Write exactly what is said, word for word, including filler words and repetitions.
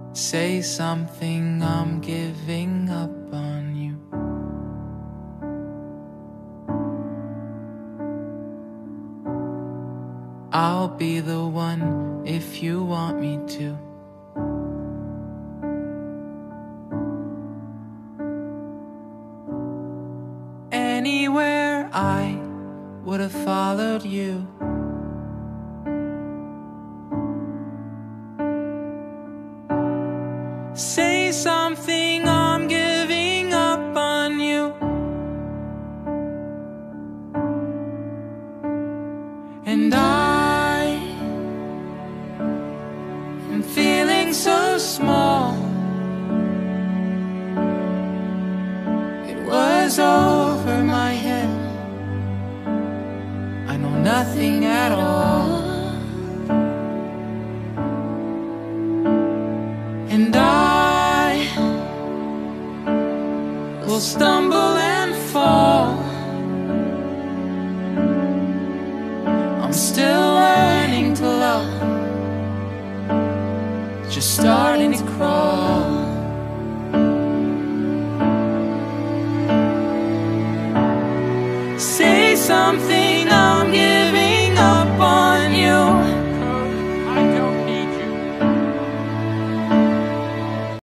Say something, I'm giving up on you. I'll be the one if you want me to. Anywhere I would have followed you. Say something, I'm giving up on you. And I am feeling so small. It was over my head. I know nothing at all. And I will stumble and fall. I'm still learning to love, just starting to crawl. Say something,